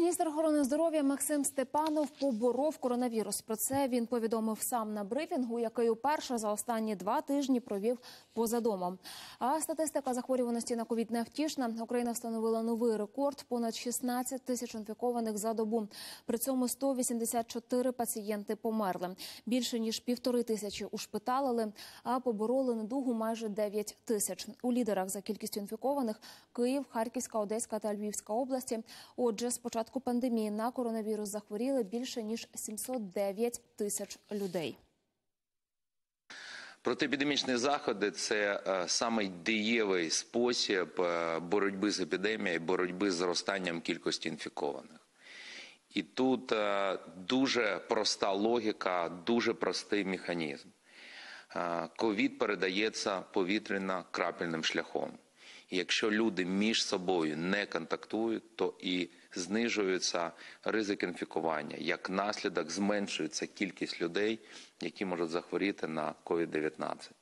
Міністр охорони здоров'я Максим Степанов поборов коронавірус. Про це він повідомив сам на брифінгу, який уперше за останні 2 тижні провів поза домом. А статистика захворюваності на ковід невтішна. Україна встановила новий рекорд – понад 16 тисяч інфікованих за добу. При цьому 184 пацієнти померли. Більше ніж 1500 ушпиталили, а побороли недугу майже 9 тисяч. У лідерах за кількістю інфікованих – Київ, Харківська, Одеська та Львівська області. Отже, з початку пандемії на коронавірус захворіли більше ніж 709 тисяч людей. Протиепідемічні заходи – це самий дієвий спосіб боротьби з епідемією, боротьби з зростанням кількості інфікованих. І тут дуже проста логіка, дуже простий механізм. Ковід передається повітряно-крапельним шляхом. І якщо люди між собою не контактують, то і знижується ризик інфікування. Як наслідок зменшується кількість людей, які можуть захворіти на COVID-19.